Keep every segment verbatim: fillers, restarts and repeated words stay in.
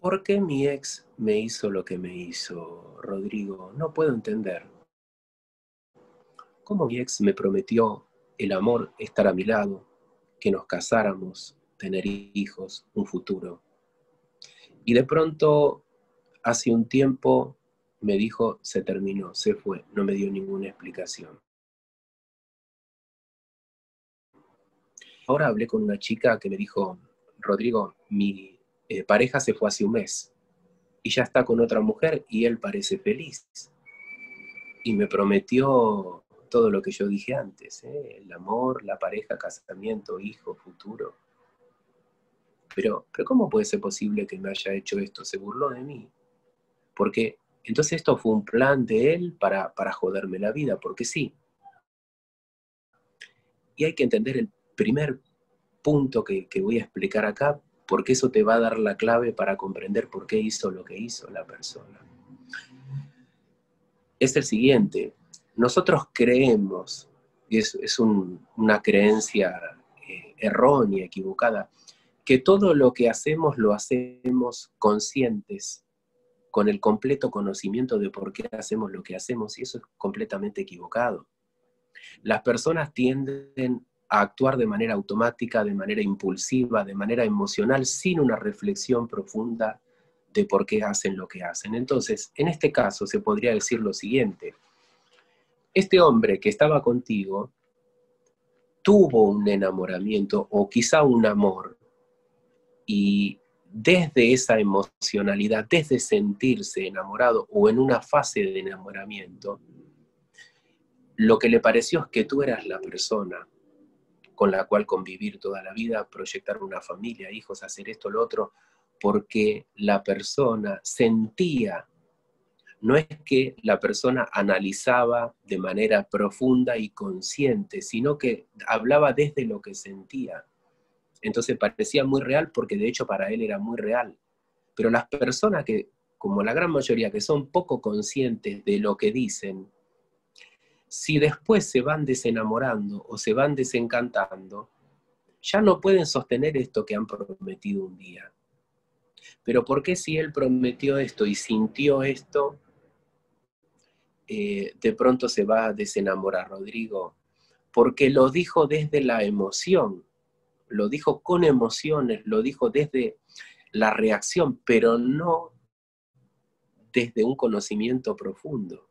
¿Por qué mi ex me hizo lo que me hizo, Rodrigo? No puedo entender. ¿Cómo mi ex me prometió el amor, estar a mi lado, que nos casáramos, tener hijos, un futuro? Y de pronto, hace un tiempo, me dijo, se terminó, se fue, no me dio ninguna explicación. Ahora hablé con una chica que me dijo, Rodrigo, mi eh, pareja se fue hace un mes y ya está con otra mujer y él parece feliz. Y me prometió todo lo que yo dije antes, ¿eh? El amor, la pareja, casamiento, hijo, futuro. Pero, pero ¿cómo puede ser posible que me haya hecho esto? Se burló de mí. Porque entonces esto fue un plan de él para, para joderme la vida, porque sí. Y hay que entender el primer punto que, que voy a explicar acá, porque eso te va a dar la clave para comprender por qué hizo lo que hizo la persona. Es el siguiente. Nosotros creemos, y es, es un, una creencia eh, errónea, equivocada, que todo lo que hacemos lo hacemos conscientes, con el completo conocimiento de por qué hacemos lo que hacemos, y eso es completamente equivocado. Las personas tienden a actuar de manera automática, de manera impulsiva, de manera emocional, sin una reflexión profunda de por qué hacen lo que hacen. Entonces, en este caso se podría decir lo siguiente: este hombre que estaba contigo tuvo un enamoramiento o quizá un amor, y desde esa emocionalidad, desde sentirse enamorado o en una fase de enamoramiento, lo que le pareció es que tú eras la persona con la cual convivir toda la vida, proyectar una familia, hijos, hacer esto, lo otro, porque la persona sentía. No es que la persona analizaba de manera profunda y consciente, sino que hablaba desde lo que sentía. Entonces parecía muy real porque de hecho para él era muy real. Pero las personas que, como la gran mayoría, que son poco conscientes de lo que dicen, si después se van desenamorando o se van desencantando, ya no pueden sostener esto que han prometido un día. Pero ¿por qué si él prometió esto y sintió esto, eh, de pronto se va a desenamorar, Rodrigo? Porque lo dijo desde la emoción, lo dijo con emociones, lo dijo desde la reacción, pero no desde un conocimiento profundo.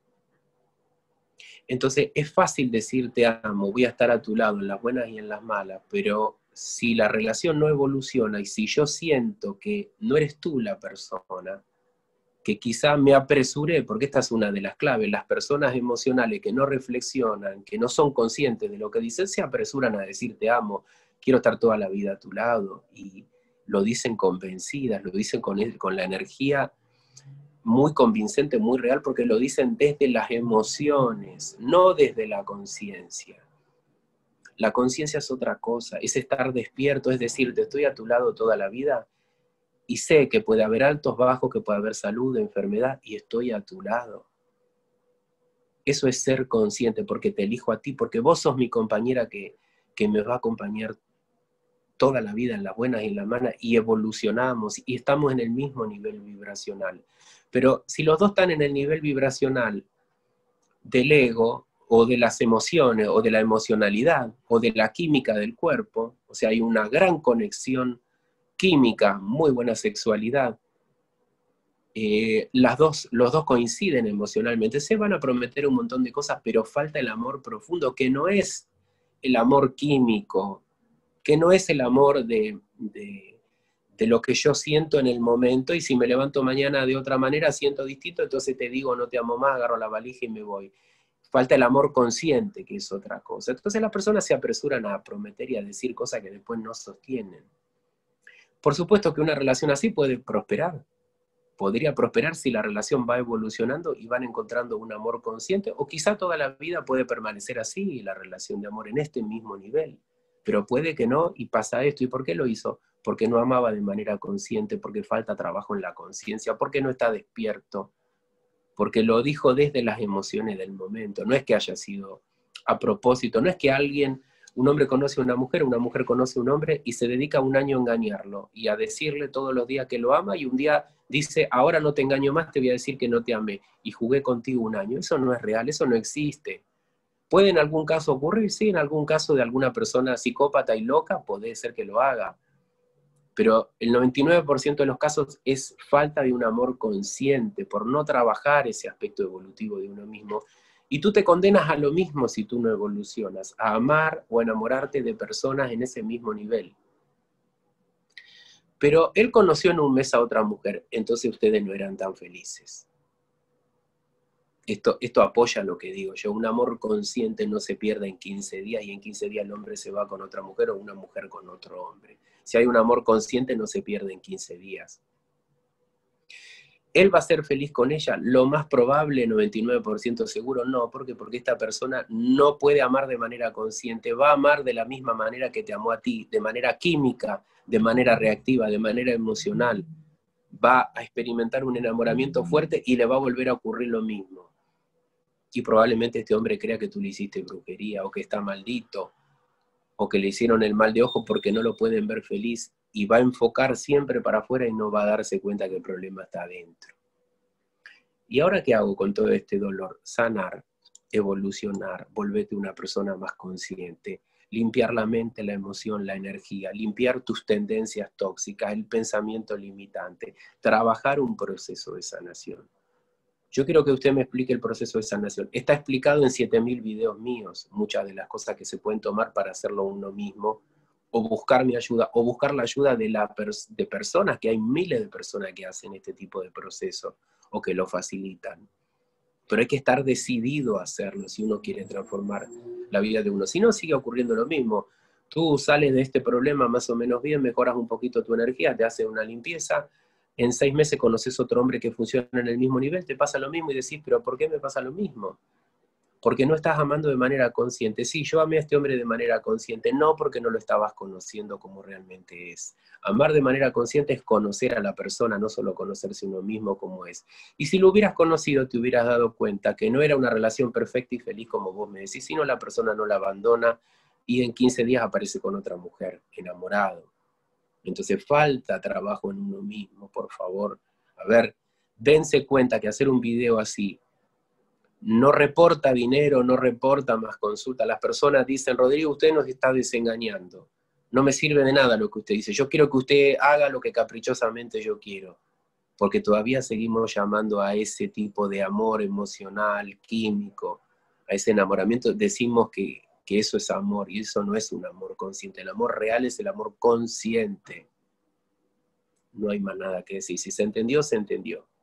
Entonces es fácil decir te amo, voy a estar a tu lado en las buenas y en las malas, pero si la relación no evoluciona y si yo siento que no eres tú la persona, que quizá me apresuré, porque esta es una de las claves, las personas emocionales que no reflexionan, que no son conscientes de lo que dicen, se apresuran a decir te amo, quiero estar toda la vida a tu lado, y lo dicen convencidas, lo dicen con, con la energía muy convincente, muy real, porque lo dicen desde las emociones, no desde la conciencia. La conciencia es otra cosa, es estar despierto, es decir, te estoy a tu lado toda la vida y sé que puede haber altos, bajos, que puede haber salud, enfermedad, y estoy a tu lado. Eso es ser consciente, porque te elijo a ti, porque vos sos mi compañera que, que me va a acompañar toda la vida en las buenas y en las malas, y evolucionamos, y estamos en el mismo nivel vibracional. Pero si los dos están en el nivel vibracional del ego, o de las emociones, o de la emocionalidad, o de la química del cuerpo, o sea, hay una gran conexión química, muy buena sexualidad, eh, las dos, los dos coinciden emocionalmente, se van a prometer un montón de cosas, pero falta el amor profundo, que no es el amor químico, que no es el amor de, de, de lo que yo siento en el momento, y si me levanto mañana de otra manera, siento distinto, entonces te digo no te amo más, agarro la valija y me voy. Falta el amor consciente, que es otra cosa. Entonces las personas se apresuran a prometer y a decir cosas que después no sostienen. Por supuesto que una relación así puede prosperar, podría prosperar si la relación va evolucionando y van encontrando un amor consciente, o quizá toda la vida puede permanecer así la relación de amor en este mismo nivel, pero puede que no, y pasa esto. ¿Y por qué lo hizo? Porque no amaba de manera consciente, porque falta trabajo en la conciencia, porque no está despierto, porque lo dijo desde las emociones del momento. No es que haya sido a propósito, no es que alguien Un hombre conoce a una mujer, una mujer conoce a un hombre y se dedica un año a engañarlo y a decirle todos los días que lo ama, y un día dice, ahora no te engaño más, te voy a decir que no te amé y jugué contigo un año. Eso no es real, eso no existe. ¿Puede en algún caso ocurrir? Sí, en algún caso de alguna persona psicópata y loca puede ser que lo haga. Pero el noventa y nueve por ciento de los casos es falta de un amor consciente, por no trabajar ese aspecto evolutivo de uno mismo. Y tú te condenas a lo mismo si tú no evolucionas, a amar o enamorarte de personas en ese mismo nivel. Pero él conoció en un mes a otra mujer, entonces ustedes no eran tan felices. Esto, esto apoya lo que digo yo, un amor consciente no se pierde en quince días y en quince días el hombre se va con otra mujer o una mujer con otro hombre. Si hay un amor consciente no se pierde en quince días. ¿Él va a ser feliz con ella? Lo más probable, noventa y nueve por ciento seguro, no. ¿Por qué? Porque esta persona no puede amar de manera consciente, va a amar de la misma manera que te amó a ti, de manera química, de manera reactiva, de manera emocional. Va a experimentar un enamoramiento fuerte y le va a volver a ocurrir lo mismo. Y probablemente este hombre crea que tú le hiciste brujería, o que está maldito, o que le hicieron el mal de ojo porque no lo pueden ver feliz, y va a enfocar siempre para afuera y no va a darse cuenta que el problema está adentro. ¿Y ahora qué hago con todo este dolor? Sanar, evolucionar, volverte una persona más consciente, limpiar la mente, la emoción, la energía, limpiar tus tendencias tóxicas, el pensamiento limitante, trabajar un proceso de sanación. Yo quiero que usted me explique el proceso de sanación. Está explicado en siete mil videos míos, muchas de las cosas que se pueden tomar para hacerlo uno mismo, o buscar mi ayuda, o buscar la ayuda de, la pers de personas, que hay miles de personas que hacen este tipo de proceso, o que lo facilitan. Pero hay que estar decidido a hacerlo si uno quiere transformar la vida de uno. Si no, sigue ocurriendo lo mismo. Tú sales de este problema más o menos bien, mejoras un poquito tu energía, te haces una limpieza, en seis meses conoces otro hombre que funciona en el mismo nivel, te pasa lo mismo y decís, pero ¿por qué me pasa lo mismo? Porque no estás amando de manera consciente. Sí, yo amé a este hombre de manera consciente, no porque no lo estabas conociendo como realmente es. Amar de manera consciente es conocer a la persona, no solo conocerse uno mismo como es. Y si lo hubieras conocido, te hubieras dado cuenta que no era una relación perfecta y feliz como vos me decís, sino la persona no la abandona y en quince días aparece con otra mujer, enamorado. Entonces falta trabajo en uno mismo, por favor. A ver, dense cuenta que hacer un video así no reporta dinero, no reporta más consultas. Las personas dicen, Rodrigo, usted nos está desengañando. No me sirve de nada lo que usted dice. Yo quiero que usted haga lo que caprichosamente yo quiero. Porque todavía seguimos llamando a ese tipo de amor emocional, químico, a ese enamoramiento. Decimos que, que eso es amor, y eso no es un amor consciente. El amor real es el amor consciente. No hay más nada que decir. Si se entendió, se entendió.